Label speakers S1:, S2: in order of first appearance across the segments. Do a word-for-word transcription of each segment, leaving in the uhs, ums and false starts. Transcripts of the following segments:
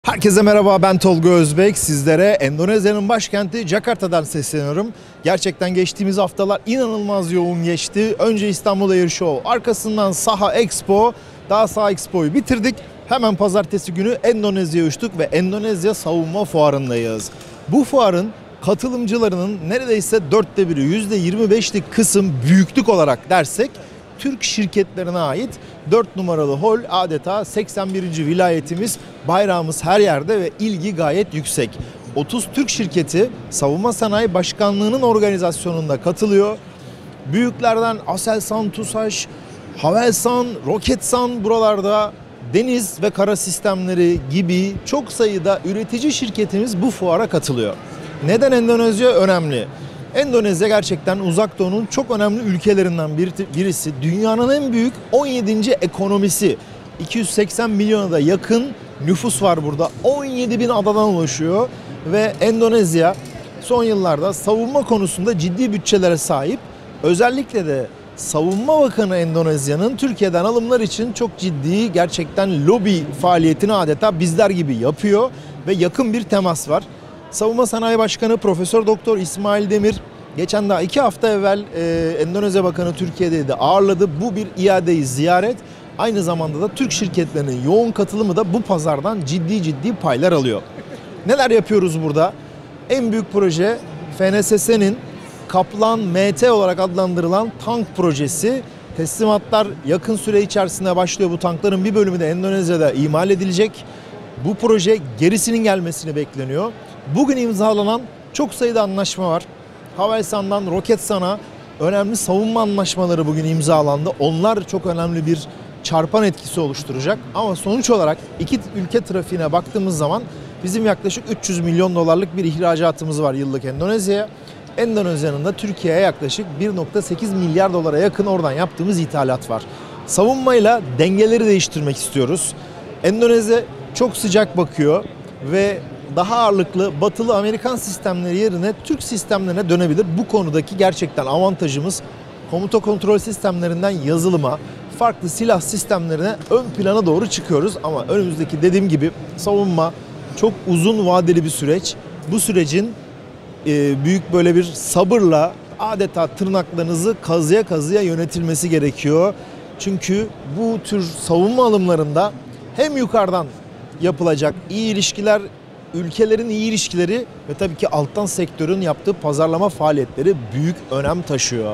S1: Herkese merhaba, ben Tolga Özbek. Sizlere Endonezya'nın başkenti Jakarta'dan sesleniyorum. Gerçekten geçtiğimiz haftalar inanılmaz yoğun geçti. Önce İstanbul Air Show, arkasından Saha Expo. Daha Saha Expo'yu bitirdik. Hemen pazartesi günü Endonezya'ya uçtuk ve Endonezya Savunma Fuarı'ndayız. Bu fuarın katılımcılarının neredeyse dörtte biri, yüzde yirmi beşlik kısım büyüklük olarak dersek Türk şirketlerine ait dört numaralı hol, adeta seksen birinci vilayetimiz, bayrağımız her yerde ve ilgi gayet yüksek. otuz Türk şirketi Savunma Sanayi Başkanlığı'nın organizasyonunda katılıyor. Büyüklerden Aselsan, TUSAŞ, Havelsan, Roketsan, buralarda deniz ve kara sistemleri gibi çok sayıda üretici şirketimiz bu fuara katılıyor. Neden Endonezya önemli? Endonezya gerçekten Uzak Doğu'nun çok önemli ülkelerinden birisi. Dünyanın en büyük on yedinci ekonomisi. iki yüz seksen milyona da yakın nüfus var burada. on yedi bin adadan oluşuyor ve Endonezya son yıllarda savunma konusunda ciddi bütçelere sahip. Özellikle de Savunma Bakanı Endonezya'nın Türkiye'den alımlar için çok ciddi, gerçekten lobi faaliyetini adeta bizler gibi yapıyor ve yakın bir temas var. Savunma Sanayi Başkanı Profesör Doktor İsmail Demir geçen daha iki hafta evvel e, Endonezya Bakanı Türkiye'de ağırladı. Bu bir iadeyi ziyaret. Aynı zamanda da Türk şirketlerinin yoğun katılımı da bu pazardan ciddi ciddi paylar alıyor. Neler yapıyoruz burada? En büyük proje F N S S'nin Kaplan M T olarak adlandırılan tank projesi. Teslimatlar yakın süre içerisinde başlıyor. Bu tankların bir bölümü de Endonezya'da imal edilecek. Bu proje gerisinin gelmesini bekleniyor. Bugün imzalanan çok sayıda anlaşma var. Havelsan'dan Roketsan'a önemli savunma anlaşmaları bugün imzalandı. Onlar çok önemli bir çarpan etkisi oluşturacak. Ama sonuç olarak iki ülke trafiğine baktığımız zaman bizim yaklaşık üç yüz milyon dolarlık bir ihracatımız var yıllık Endonezya'ya. Endonezya'nın da Türkiye'ye yaklaşık bir virgül sekiz milyar dolara yakın oradan yaptığımız ithalat var. Savunmayla dengeleri değiştirmek istiyoruz. Endonezya çok sıcak bakıyor ve daha ağırlıklı batılı Amerikan sistemleri yerine Türk sistemlerine dönebilir. Bu konudaki gerçekten avantajımız komuta kontrol sistemlerinden yazılıma, farklı silah sistemlerine ön plana doğru çıkıyoruz. Ama önümüzdeki dediğim gibi savunma çok uzun vadeli bir süreç. Bu sürecin e, büyük böyle bir sabırla, adeta tırnaklarınızı kazıya kazıya yönetilmesi gerekiyor. Çünkü bu tür savunma alımlarında hem yukarıdan yapılacak iyi ilişkiler, ülkelerin iyi ilişkileri ve tabii ki alttan sektörün yaptığı pazarlama faaliyetleri büyük önem taşıyor.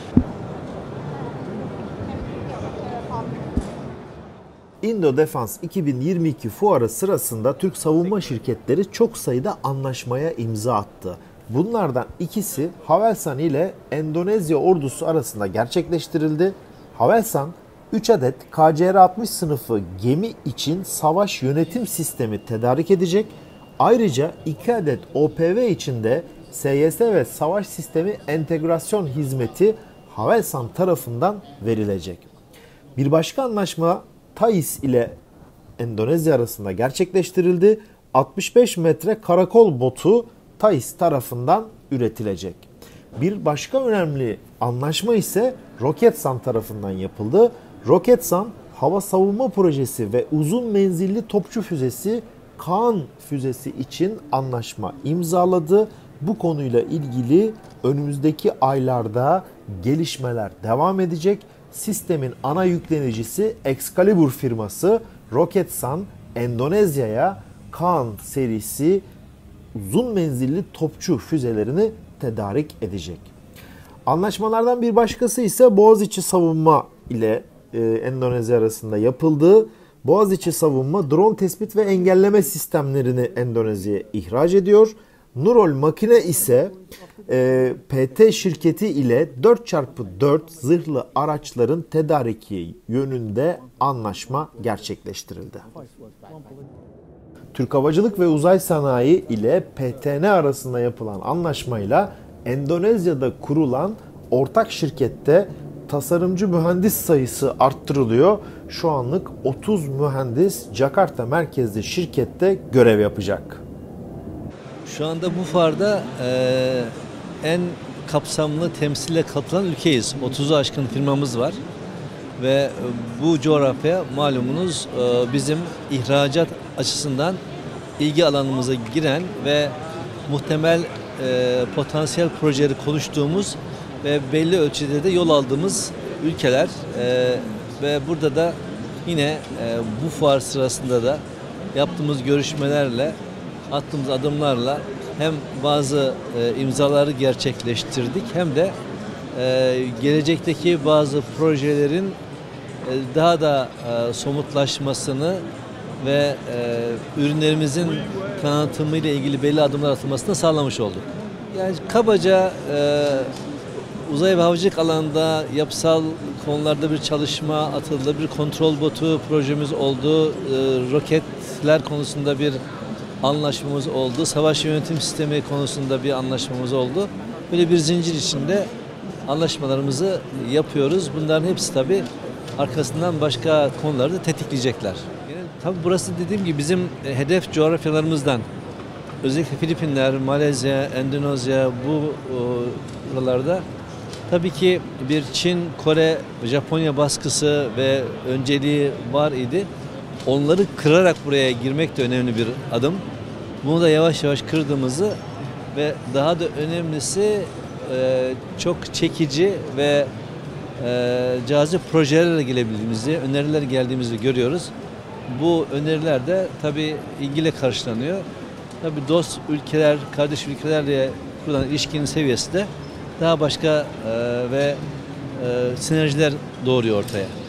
S1: Indo Defense iki bin yirmi iki fuarı sırasında Türk savunma şirketleri çok sayıda anlaşmaya imza attı. Bunlardan ikisi Havelsan ile Endonezya ordusu arasında gerçekleştirildi. Havelsan üç adet K C R altmış sınıfı gemi için savaş yönetim sistemi tedarik edecek. Ayrıca iki adet O P V için de S Y S ve savaş sistemi entegrasyon hizmeti Havelsan tarafından verilecek. Bir başka anlaşma Thais ile Endonezya arasında gerçekleştirildi. altmış beş metre karakol botu Thais tarafından üretilecek. Bir başka önemli anlaşma ise Roketsan tarafından yapıldı. Roketsan hava savunma projesi ve uzun menzilli topçu füzesi Kaan füzesi için anlaşma imzaladı. Bu konuyla ilgili önümüzdeki aylarda gelişmeler devam edecek. Sistemin ana yüklenicisi Excalibur firması Roketsan Endonezya'ya Kaan serisi uzun menzilli topçu füzelerini tedarik edecek. Anlaşmalardan bir başkası ise Boğaziçi Savunma ile e, Endonezya arasında yapıldığı. Boğaziçi Savunma drone tespit ve engelleme sistemlerini Endonezya'ya ihraç ediyor. Nurol Makine ise e, P T şirketi ile dört çarpı dört zırhlı araçların tedariki yönünde anlaşma gerçekleştirildi. Türk Havacılık ve Uzay Sanayi ile P T N arasında yapılan anlaşmayla Endonezya'da kurulan ortak şirkette tasarımcı mühendis sayısı arttırılıyor. Şu anlık otuz mühendis Jakarta merkezli şirkette görev yapacak.
S2: Şu anda bu fuarda e, en kapsamlı temsile katılan ülkeyiz. otuzu aşkın firmamız var. Ve bu coğrafya malumunuz e, bizim ihracat açısından ilgi alanımıza giren ve muhtemel e, potansiyel projeleri konuştuğumuz ve belli ölçüde de yol aldığımız ülkeler e, ve burada da yine e, bu fuar sırasında da yaptığımız görüşmelerle, attığımız adımlarla hem bazı e, imzaları gerçekleştirdik hem de e, gelecekteki bazı projelerin e, daha da e, somutlaşmasını ve e, ürünlerimizin tanıtımı ile ilgili belli adımlar atılmasını sağlamış olduk. Yani kabaca e, uzay ve havacılık alanında yapısal konularda bir çalışma atıldı, bir kontrol botu projemiz oldu, e, roketler konusunda bir anlaşmamız oldu, savaş yönetim sistemi konusunda bir anlaşmamız oldu. Böyle bir zincir içinde anlaşmalarımızı yapıyoruz. Bunların hepsi tabii arkasından başka konuları da tetikleyecekler. Yani, tabii burası dediğim gibi bizim hedef coğrafyalarımızdan, özellikle Filipinler, Malezya, Endonezya bu buralarda tabii ki bir Çin, Kore, Japonya baskısı ve önceliği var idi. Onları kırarak buraya girmek de önemli bir adım. Bunu da yavaş yavaş kırdığımızı ve daha da önemlisi çok çekici ve cazip projelerle gelebildiğimizi, öneriler geldiğimizi görüyoruz. Bu öneriler de tabii ilgiyle karşılanıyor. Tabii dost ülkeler, kardeş ülkelerle kurulan ilişkinin seviyesi de daha başka ve sinerjiler doğuruyor ortaya.